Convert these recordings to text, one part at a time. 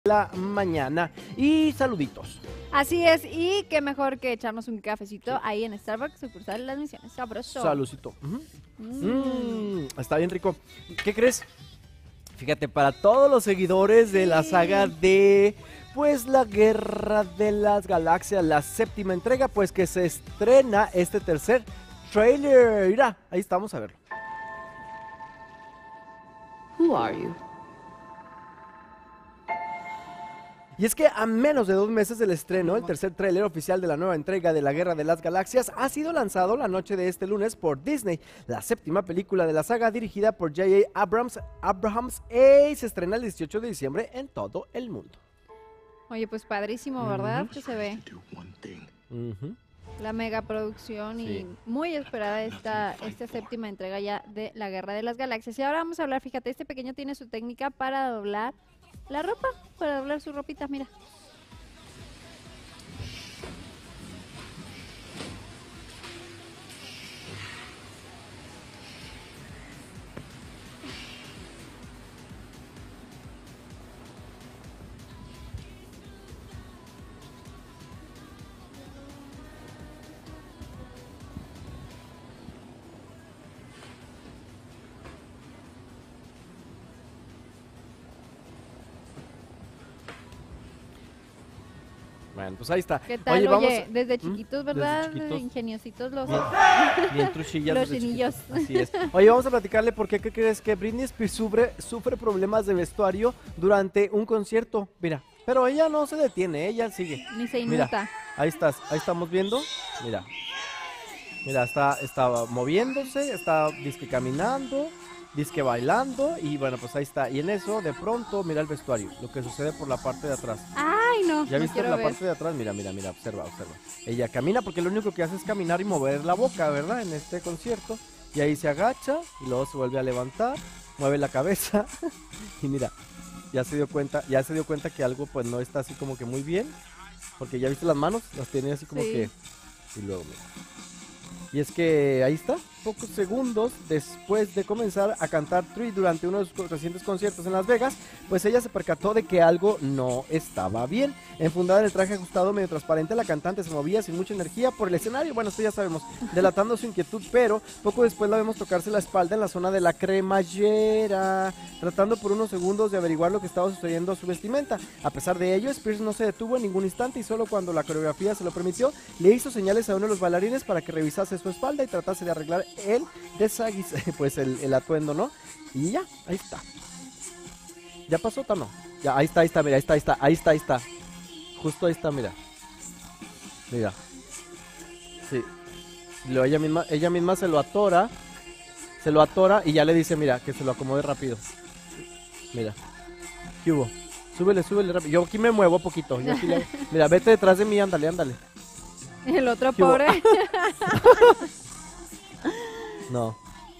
la mañana. Y saluditos. Así es, y qué mejor que echarnos un cafecito ahí en Starbucks, sucursal Las Misiones. Sabroso. Saludcito. Está bien rico. ¿Qué crees? Fíjate, para todos los seguidores de la saga de, pues, la Guerra de las Galaxias, la séptima entrega, pues que se estrena este tercer trailer. Mira, ahí estamos a verlo. Who are you? Y es que a menos de 2 meses del estreno, el tercer tráiler oficial de la nueva entrega de la Guerra de las Galaxias ha sido lanzado la noche de este lunes por Disney. La séptima película de la saga, dirigida por J.J. Abrams, se estrena el 18 de diciembre en todo el mundo. Oye, pues padrísimo, ¿verdad? Que se ve la megaproducción y muy esperada esta séptima entrega ya de la Guerra de las Galaxias. Y ahora vamos a hablar, fíjate, este pequeño tiene su técnica para doblar la ropa, para doblar su ropita, mira. Bueno, pues ahí está. ¿Qué tal? Oye, desde chiquitos, ¿verdad? Desde chiquitos. Ingeniositos los Bien truchillas. los chinillos. Así es. Oye, vamos a platicarle por qué crees que Britney Spears sufre problemas de vestuario durante un concierto. Mira, pero ella no se detiene, ella sigue. Ni se inmuta. Mira, ahí estamos viendo. Mira, está moviéndose, está disque caminando, disque bailando y bueno, pues ahí está. Y en eso, de pronto, mira el vestuario, lo que sucede por la parte de atrás. Ay, no. ¿Ya no viste la parte de atrás? Mira, observa. Ella camina porque lo único que hace es caminar y mover la boca, ¿verdad? En este concierto. Y ahí se agacha y luego se vuelve a levantar, mueve la cabeza y mira, ya se dio cuenta que algo pues no está así como que muy bien, porque ya viste las manos, las tiene así como que, y luego mira. Y es que ahí está, pocos segundos después de comenzar a cantar Tree durante uno de sus recientes conciertos en Las Vegas, pues ella se percató de que algo no estaba bien. Enfundada en el traje ajustado medio transparente, la cantante se movía sin mucha energía por el escenario, bueno, esto ya sabemos, delatando su inquietud, pero poco después la vemos tocarse la espalda en la zona de la cremallera, tratando por unos segundos de averiguar lo que estaba sucediendo a su vestimenta. A pesar de ello, Spears no se detuvo en ningún instante y solo cuando la coreografía se lo permitió, le hizo señales a uno de los bailarines para que revisase su espalda y tratase de arreglar pues el atuendo, ¿no? Y ya, ahí está. ¿Ya pasó o no? Ya, ahí está, mira, ahí está. Justo ahí está, mira. Sí. Y luego ella misma se lo atora y ya le dice, mira, que se lo acomode rápido. Mira. ¿Qué hubo? Súbele rápido. Yo aquí me muevo poquito. Mira, vete detrás de mí, ándale. El otro pobre. No.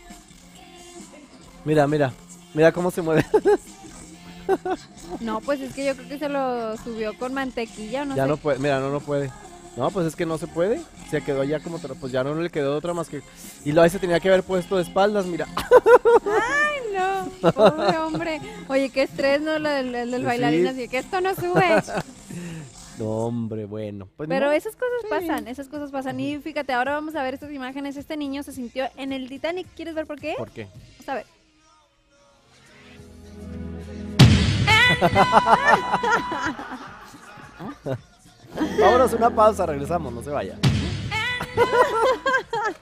Mira cómo se mueve. No, pues es que yo creo que se lo subió con mantequilla, no ya sé. No puede, mira, no puede. No, pues es que no se puede. Se quedó ya como, pues ya no le quedó otra más que. Y lo ahí se tenía que haber puesto de espaldas, mira. Ay, no, pobre hombre. Oye, qué estrés, ¿no? Lo del bailarín, así que esto no sube. No, hombre, bueno. Pues pero no. esas cosas pasan. Y fíjate, ahora vamos a ver estas imágenes. Este niño se sintió en el Titanic. ¿Quieres ver por qué? ¿Por qué? Vamos a ver. Vámonos una pausa, regresamos, no se vaya.